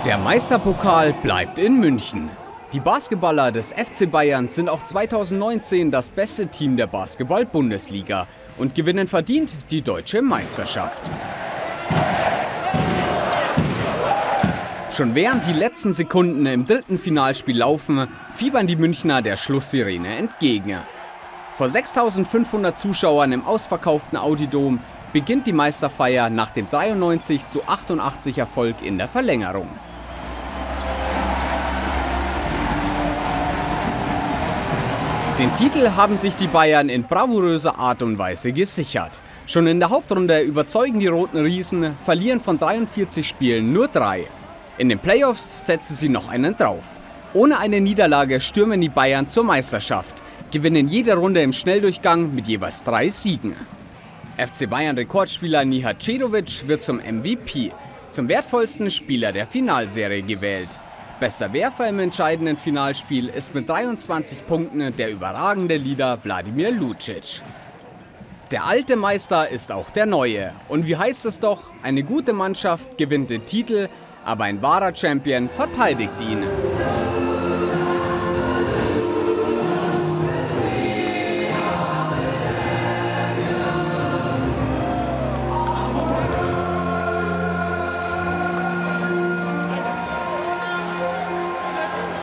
Der Meisterpokal bleibt in München. Die Basketballer des FC Bayern sind auch 2019 das beste Team der Basketball-Bundesliga und gewinnen verdient die deutsche Meisterschaft. Schon während die letzten Sekunden im dritten Finalspiel laufen, fiebern die Münchner der Schlusssirene entgegen. Vor 6.500 Zuschauern im ausverkauften Audi-Dom beginnt die Meisterfeier nach dem 93:88 Erfolg in der Verlängerung. Den Titel haben sich die Bayern in bravouröser Art und Weise gesichert. Schon in der Hauptrunde überzeugen die Roten Riesen, verlieren von 43 Spielen nur 3. In den Playoffs setzen sie noch einen drauf. Ohne eine Niederlage stürmen die Bayern zur Meisterschaft, gewinnen jede Runde im Schnelldurchgang mit jeweils 3 Siegen. FC Bayern-Rekordspieler Nihat Čedović wird zum MVP, zum wertvollsten Spieler der Finalserie gewählt. Bester Werfer im entscheidenden Finalspiel ist mit 23 Punkten der überragende Leader Wladimir Lucic. Der alte Meister ist auch der neue. Und wie heißt es doch, eine gute Mannschaft gewinnt den Titel, aber ein wahrer Champion verteidigt ihn.